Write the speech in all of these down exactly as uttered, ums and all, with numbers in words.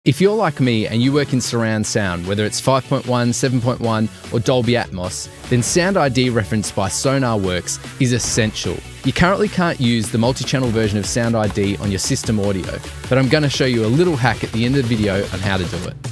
If you're like me and you work in surround sound, whether it's five point one, seven point one or Dolby Atmos, then SoundID referenced by SonarWorks is essential. You currently can't use the multi-channel version of SoundID on your system audio, but I'm going to show you a little hack at the end of the video on how to do it.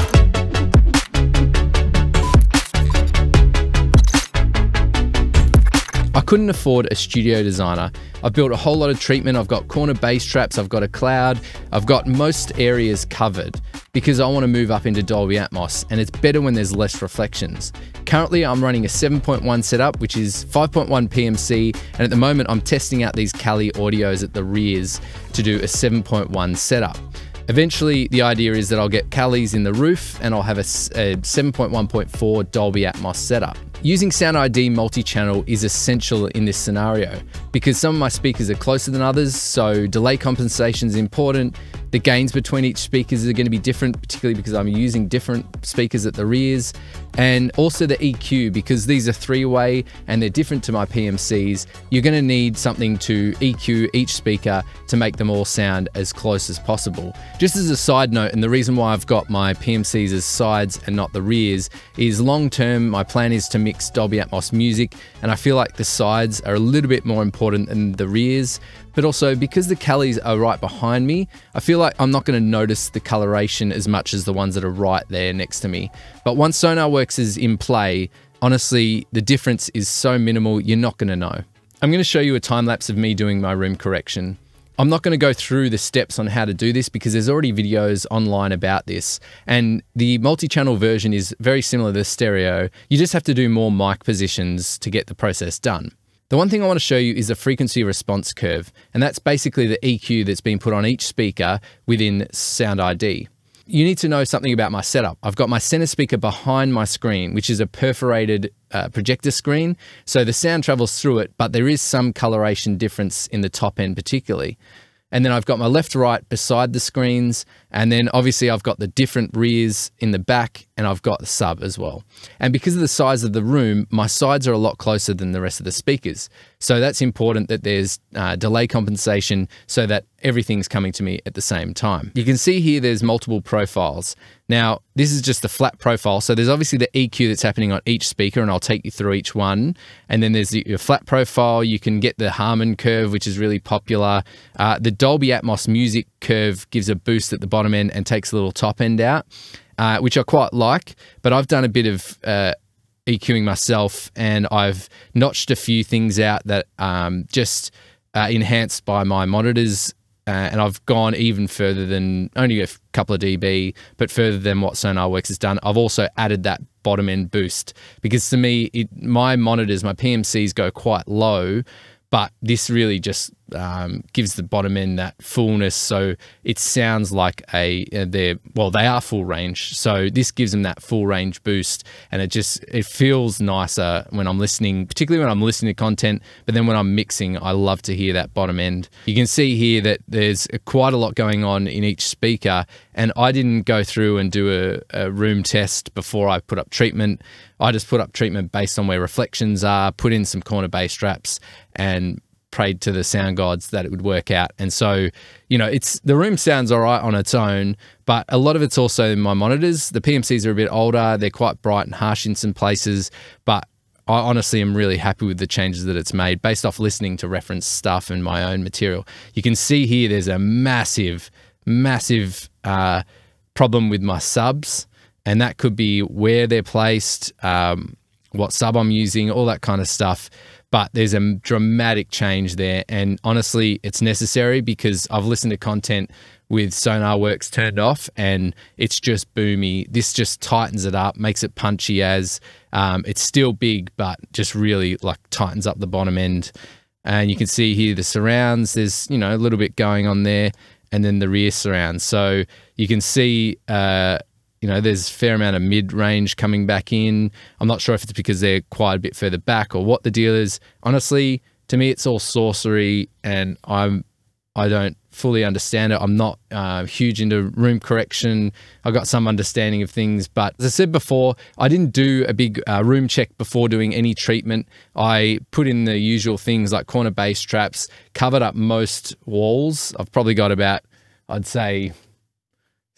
I couldn't afford a studio designer. I've built a whole lot of treatment. I've got corner bass traps, I've got a cloud, I've got most areas covered because I want to move up into Dolby Atmos, and it's better when there's less reflections. Currently, I'm running a seven point one setup, which is five point one P M C, and at the moment I'm testing out these Cali audios at the rears to do a seven point one setup. Eventually, the idea is that I'll get Calis in the roof and I'll have a, a seven point one point four Dolby Atmos setup. Using SoundID multi-channel is essential in this scenario because some of my speakers are closer than others, so delay compensation is important. The gains between each speakers are going to be different, particularly because I'm using different speakers at the rears, and also the E Q, because these are three-way and they're different to my P M Cs. You're going to need something to E Q each speaker to make them all sound as close as possible. Just as a side note, and the reason why I've got my P M Cs as sides and not the rears is long-term, my plan is to mix Dolby Atmos music, and I feel like the sides are a little bit more important than the rears. But also, because the Calis are right behind me, I feel like I'm not going to notice the coloration as much as the ones that are right there next to me. But once SonarWorks is in play, honestly, the difference is so minimal, you're not going to know. I'm going to show you a time lapse of me doing my room correction. I'm not going to go through the steps on how to do this because there's already videos online about this, and the multi-channel version is very similar to the stereo. You just have to do more mic positions to get the process done. The one thing I want to show you is a frequency response curve, and that's basically the E Q that's been put on each speaker within SoundID. You need to know something about my setup. I've got my center speaker behind my screen, which is a perforated uh, projector screen, so the sound travels through it, but there is some coloration difference in the top end particularly. And then I've got my left, right beside the screens. And then obviously I've got the different rears in the back, and I've got the sub as well. And because of the size of the room, my sides are a lot closer than the rest of the speakers. So that's important that there's uh, delay compensation so that everything's coming to me at the same time. You can see here there's multiple profiles. Now, this is just the flat profile. So there's obviously the E Q that's happening on each speaker, and I'll take you through each one. And then there's the, your flat profile. You can get the Harman curve, which is really popular. Uh, the Dolby Atmos music curve gives a boost at the bottom end and takes a little top end out, uh, which I quite like. But I've done a bit of uh, EQing myself, and I've notched a few things out that um, just uh, enhanced by my monitors. Uh, and I've gone even further than only a couple of dB, but further than what SonarWorks has done. I've also added that bottom end boost because to me, it, my monitors, my P M Cs go quite low, but this really just um, gives the bottom end that fullness. So it sounds like a, uh, they're, well, they are full range. So this gives them that full range boost, and it just, it feels nicer when I'm listening, particularly when I'm listening to content, but then when I'm mixing, I love to hear that bottom end. You can see here that there's quite a lot going on in each speaker, and I didn't go through and do a, a room test before I put up treatment. I just put up treatment based on where reflections are, put in some corner bass traps, and prayed to the sound gods that it would work out. And so, you know, it's the room sounds all right on its own, but a lot of it's also in my monitors. The P M Cs are a bit older. They're quite bright and harsh in some places, but I honestly am really happy with the changes that it's made based off listening to reference stuff and my own material. You can see here there's a massive, massive uh, problem with my subs, and that could be where they're placed, um, what sub I'm using, all that kind of stuff. But there's a dramatic change there, and honestly, it's necessary because I've listened to content with SonarWorks turned off, and it's just boomy. This just tightens it up, makes it punchy as. Um, it's still big, but just really like tightens up the bottom end. And you can see here the surrounds, there's, you know, a little bit going on there, and then the rear surrounds. So you can see, uh, you know, there's a fair amount of mid-range coming back in. I'm not sure if it's because they're quite a bit further back or what the deal is. Honestly, to me, it's all sorcery, and I'm, I don't fully understand it. I'm not uh, huge into room correction. I've got some understanding of things, but as I said before, I didn't do a big uh, room check before doing any treatment. I put in the usual things like corner bass traps, covered up most walls. I've probably got about, I'd say,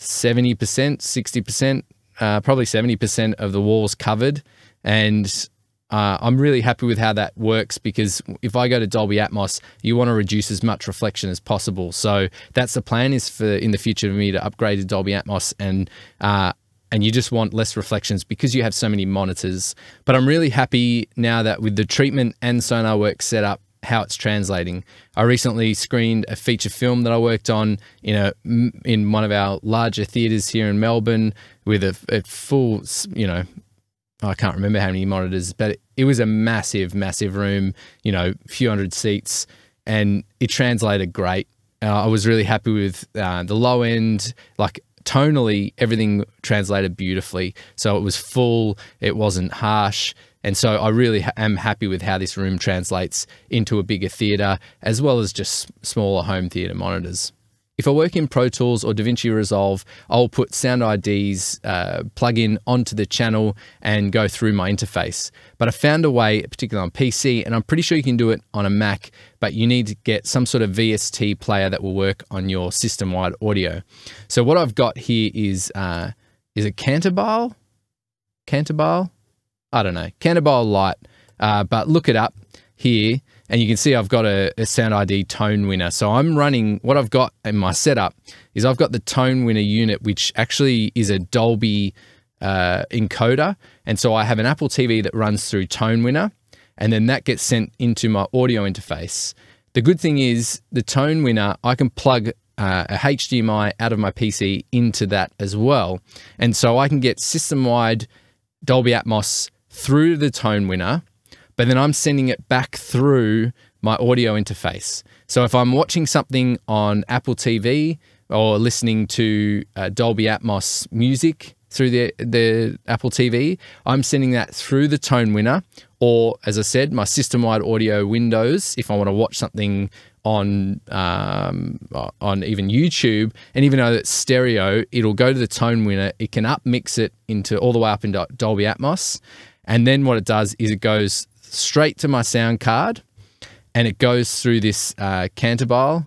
seventy percent, sixty percent, uh, probably seventy percent of the walls covered. And uh, I'm really happy with how that works, because if I go to Dolby Atmos, you want to reduce as much reflection as possible. So that's the plan, is for in the future for me to upgrade to Dolby Atmos, and uh, and you just want less reflections because you have so many monitors. But I'm really happy now that with the treatment and SonarWorks setup, how it's translating. I recently screened a feature film that I worked on in a in one of our larger theaters here in Melbourne with a, a full, you know, I can't remember how many monitors, but it, it was a massive, massive room, you know, a few hundred seats, and it translated great. Uh, I was really happy with uh, the low end, like tonally, everything translated beautifully. So it was full, it wasn't harsh. And so I really ha am happy with how this room translates into a bigger theatre, as well as just smaller home theatre monitors. If I work in Pro Tools or DaVinci Resolve, I'll put SoundID's uh, plugin onto the channel and go through my interface. But I found a way, particularly on P C, and I'm pretty sure you can do it on a Mac, but you need to get some sort of V S T player that will work on your system-wide audio. So what I've got here is, uh, is it Cantabile? Cantabile? I don't know, Cantabile Lite, uh, but look it up here, and you can see I've got a, a SoundID Tonewinner. So I'm running, what I've got in my setup is I've got the Tonewinner unit, which actually is a Dolby uh, encoder. And so I have an Apple T V that runs through Tonewinner, and then that gets sent into my audio interface. The good thing is the Tonewinner, I can plug uh, a H D M I out of my P C into that as well. And so I can get system-wide Dolby Atmos through the Tonewinner, but then I'm sending it back through my audio interface. So if I'm watching something on Apple T V or listening to uh, Dolby Atmos music through the, the Apple T V, I'm sending that through the Tonewinner, or as I said, my system-wide audio windows, if I want to watch something on um, on even YouTube, and even though it's stereo, it'll go to the Tonewinner, it can up-mix it into all the way up into Dolby Atmos, and then what it does is it goes straight to my sound card, and it goes through this uh, Cantabile.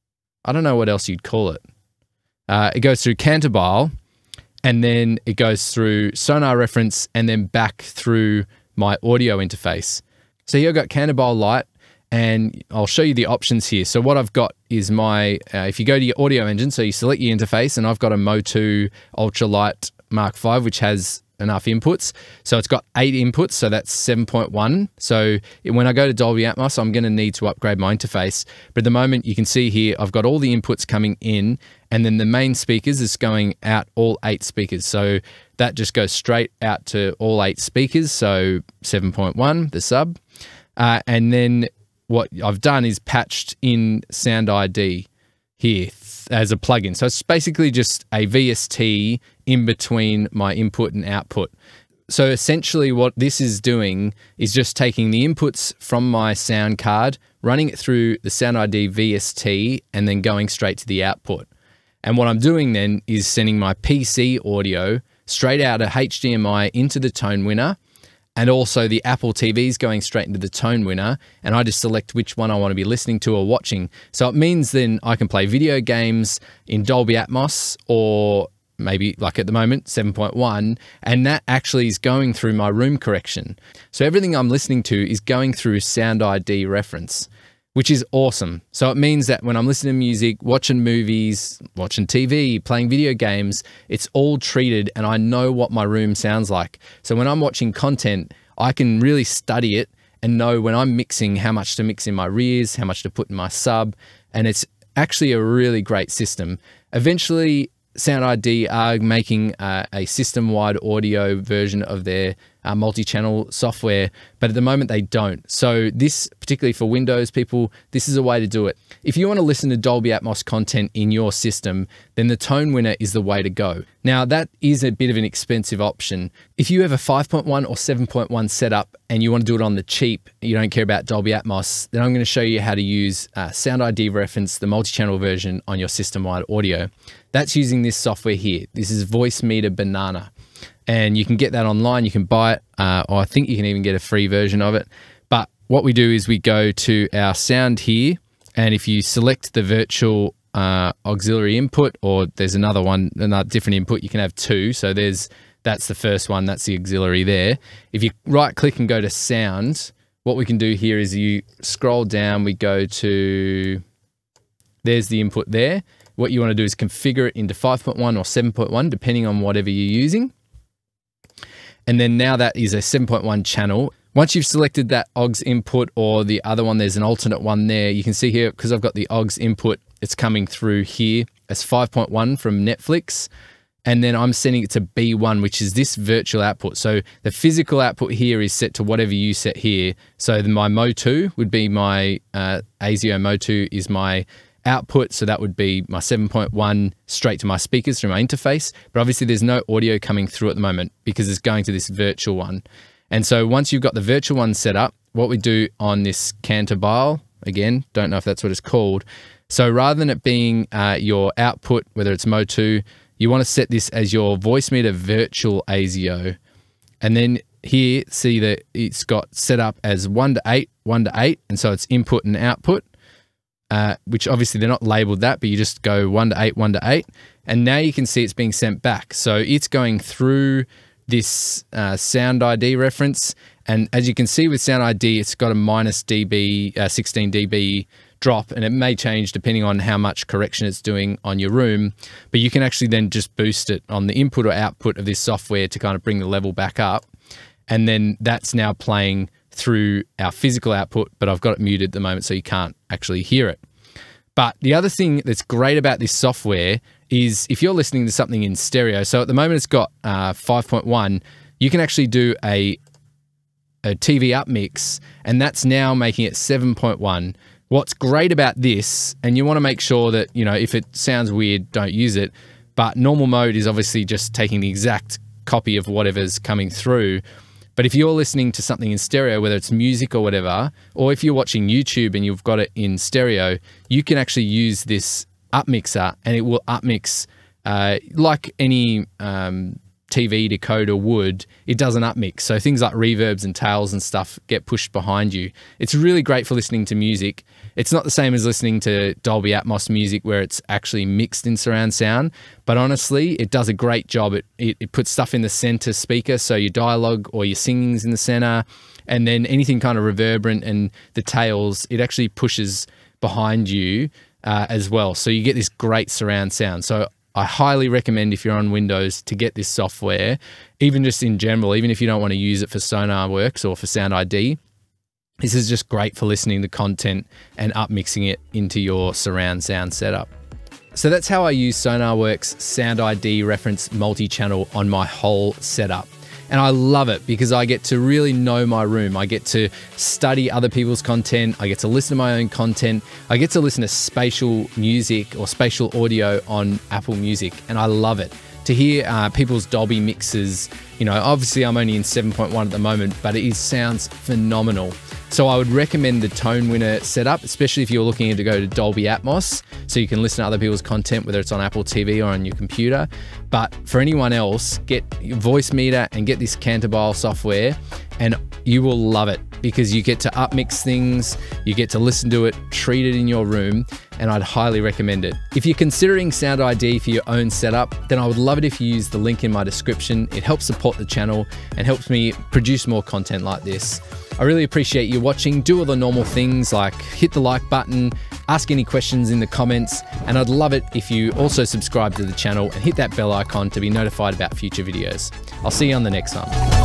I don't know what else you'd call it. Uh, it goes through Cantabile, and then it goes through Sonar Reference, and then back through my audio interface. So here I've got Cantabile Lite, and I'll show you the options here. So what I've got is my, uh, if you go to your audio engine, so you select your interface, and I've got a Mo two Ultralight Mark five, which has enough inputs. So it's got eight inputs, so that's seven point one. So when I go to Dolby Atmos, I'm going to need to upgrade my interface. But at the moment, you can see here, I've got all the inputs coming in, and then the main speakers is going out all eight speakers. So that just goes straight out to all eight speakers. So seven point one, the sub. Uh, and then what I've done is patched in SoundID here as a plugin. So it's basically just a V S T in between my input and output. So essentially what this is doing is just taking the inputs from my sound card, running it through the SoundID V S T, and then going straight to the output. And what I'm doing then is sending my P C audio straight out of H D M I into the Tonewinner, and also the Apple T V's going straight into the Tonewinner, and I just select which one I want to be listening to or watching. So it means then I can play video games in Dolby Atmos, or maybe like at the moment, seven point one, and that actually is going through my room correction. So everything I'm listening to is going through SoundID reference, which is awesome. So it means that when I'm listening to music, watching movies, watching T V, playing video games, it's all treated, and I know what my room sounds like. So when I'm watching content, I can really study it and know when I'm mixing how much to mix in my rears, how much to put in my sub, and it's actually a really great system. Eventually, SoundID are making uh, a system-wide audio version of their uh, multi-channel software, but at the moment they don't. So this, particularly for Windows people, this is a way to do it. If you want to listen to Dolby Atmos content in your system, then the Tonewinner is the way to go. Now that is a bit of an expensive option. If you have a five point one or seven point one setup and you want to do it on the cheap, you don't care about Dolby Atmos, then I'm going to show you how to use uh, SoundID Reference, the multi-channel version, on your system-wide audio. That's using this software here. This is Voice Meter Banana, and you can get that online. You can buy it, uh, or I think you can even get a free version of it. But what we do is we go to our sound here, and if you select the virtual uh, auxiliary input, or there's another one, another different input. You can have two. So there's that's the first one. That's the auxiliary there. If you right click and go to sound, what we can do here is you scroll down. We go to, there's the input there. What you want to do is configure it into five point one or seven point one, depending on whatever you're using. And then now that is a seven point one channel. Once you've selected that aux input or the other one, there's an alternate one there. You can see here, because I've got the aux input, it's coming through here as five point one from Netflix. And then I'm sending it to B one, which is this virtual output. So the physical output here is set to whatever you set here. So my M O two would be my, uh, ASIO M O two is my output. So that would be my seven point one straight to my speakers through my interface. But obviously there's no audio coming through at the moment because it's going to this virtual one. And so once you've got the virtual one set up, what we do on this Cantabile, again, don't know if that's what it's called. So rather than it being uh, your output, whether it's M O two, you want to set this as your voice meter virtual ASIO. And then here, see that it's got set up as one to eight, one to eight. And so it's input and output, uh, which obviously they're not labeled that, but you just go one to eight, one to eight. And now you can see it's being sent back. So it's going through this uh, sound I D reference, and as you can see with sound I D, it's got a minus dB, uh, sixteen dB drop, and it may change depending on how much correction it's doing on your room, but you can actually then just boost it on the input or output of this software to kind of bring the level back up, and then that's now playing through our physical output, but I've got it muted at the moment so you can't actually hear it. But the other thing that's great about this software is if you're listening to something in stereo, so at the moment it's got uh, five point one, you can actually do a, a T V up mix, and that's now making it seven point one. What's great about this, and you want to make sure that, you know, if it sounds weird, don't use it, but normal mode is obviously just taking the exact copy of whatever's coming through. But if you're listening to something in stereo, whether it's music or whatever, or if you're watching YouTube and you've got it in stereo, you can actually use this upmixer and it will upmix uh, like any um, T V decoder would. It does an upmix. So things like reverbs and tails and stuff get pushed behind you. It's really great for listening to music. It's not the same as listening to Dolby Atmos music where it's actually mixed in surround sound, but honestly, it does a great job. It, it, it puts stuff in the center speaker, so your dialogue or your singing's in the center, and then anything kind of reverberant and the tails, it actually pushes behind you uh, as well. So you get this great surround sound. So I highly recommend, if you're on Windows, to get this software, even just in general, even if you don't want to use it for SonarWorks or for Sound I D. This is just great for listening to content and upmixing it into your surround sound setup. So that's how I use SonarWorks Sound I D reference multi-channel on my whole setup. And I love it because I get to really know my room. I get to study other people's content. I get to listen to my own content. I get to listen to spatial music or spatial audio on Apple Music, and I love it. To hear uh, people's Dolby mixes, you know, obviously I'm only in seven point one at the moment, but it is, sounds phenomenal. So I would recommend the Tonewinner setup, especially if you're looking to go to Dolby Atmos, so you can listen to other people's content, whether it's on Apple T V or on your computer. But for anyone else, get your voice meter and get this Cantabile software, and you will love it because you get to upmix things, you get to listen to it, treat it in your room, and I'd highly recommend it. If you're considering Sound I D for your own setup, then I would love it if you use the link in my description. It helps support the channel and helps me produce more content like this. I really appreciate you watching. Do all the normal things like hit the like button, ask any questions in the comments, and I'd love it if you also subscribe to the channel and hit that bell icon to be notified about future videos. I'll see you on the next one.